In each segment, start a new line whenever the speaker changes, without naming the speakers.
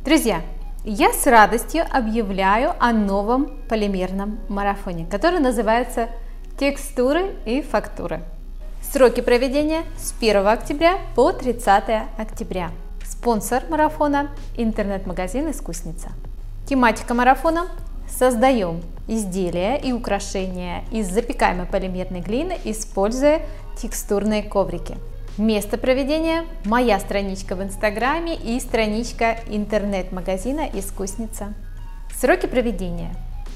Друзья, я с радостью объявляю о новом полимерном марафоне, который называется «Текстуры и фактуры». Сроки проведения с 1 октября по 30 октября. Спонсор марафона – интернет-магазин «Искусница». Тематика марафона – создаем изделия и украшения из запекаемой полимерной глины, используя текстурные коврики. Место проведения – моя страничка в Инстаграме и страничка интернет-магазина «Искусница». Сроки проведения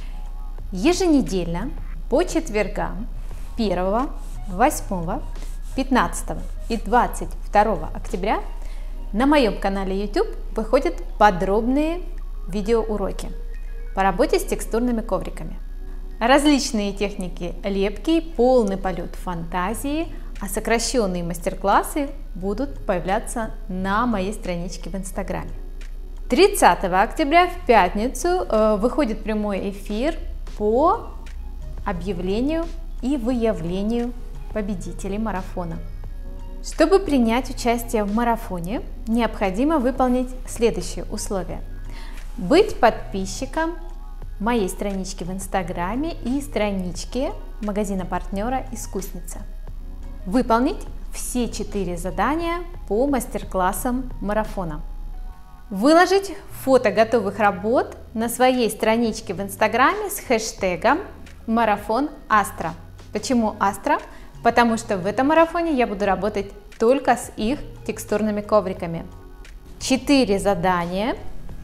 – еженедельно по четвергам 1, 8, 15 и 22 октября на моем канале YouTube выходят подробные видеоуроки по работе с текстурными ковриками. Различные техники лепки, полный полет фантазии, а сокращенные мастер-классы будут появляться на моей страничке в Инстаграме. 30 октября в пятницу выходит прямой эфир по объявлению и выявлению победителей марафона. Чтобы принять участие в марафоне, необходимо выполнить следующие условия. Быть подписчиком моей странички в Инстаграме и странички магазина-партнера «Искусница». Выполнить все 4 задания по мастер-классам марафона. Выложить фото готовых работ на своей страничке в Инстаграме с хэштегом «Марафон Астра». Почему Астра? Потому что в этом марафоне я буду работать только с их текстурными ковриками. 4 задания,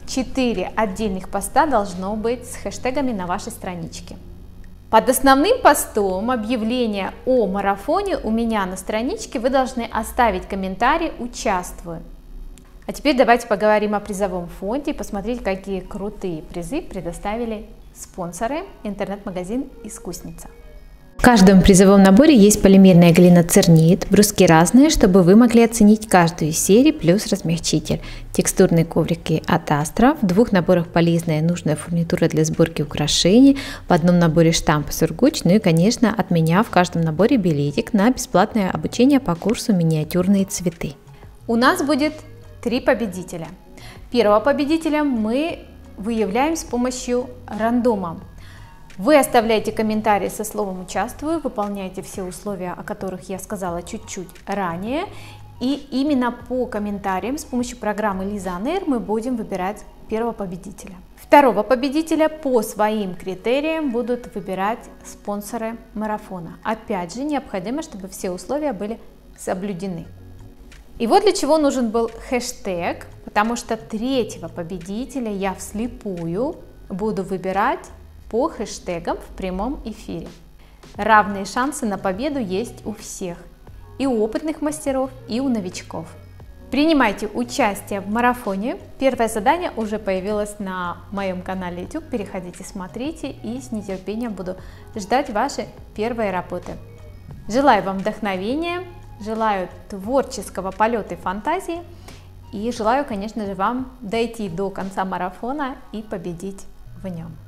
4 отдельных поста должно быть с хэштегами на вашей страничке. Под основным постом объявления о марафоне у меня на страничке вы должны оставить комментарий «Участвую». А теперь давайте поговорим о призовом фонде и посмотреть, какие крутые призы предоставили спонсоры интернет-магазин «Искусница».
В каждом призовом наборе есть полимерная глина цернит, бруски разные, чтобы вы могли оценить каждую из серий, плюс размягчитель, текстурные коврики от Астра, в 2 наборах полезная и нужная фурнитура для сборки украшений, в одном наборе штамп и сургуч, ну и, конечно, от меня в каждом наборе билетик на бесплатное обучение по курсу «Миниатюрные цветы».
У нас будет 3 победителя. Первого победителя мы выявляем с помощью рандома. Вы оставляете комментарии со словом «Участвую», выполняете все условия, о которых я сказала чуть-чуть ранее, и именно по комментариям с помощью программы Лизанер мы будем выбирать первого победителя. Второго победителя по своим критериям будут выбирать спонсоры марафона. Опять же, необходимо, чтобы все условия были соблюдены. И вот для чего нужен был хэштег, потому что 3-го победителя я вслепую буду выбирать по хэштегам в прямом эфире. Равные шансы на победу есть у всех, и у опытных мастеров, и у новичков. Принимайте участие в марафоне. Первое задание уже появилось на моем канале YouTube. Переходите, смотрите, и с нетерпением буду ждать ваши первые работы. Желаю вам вдохновения, желаю творческого полета и фантазии, и желаю, конечно же, вам дойти до конца марафона и победить в нем.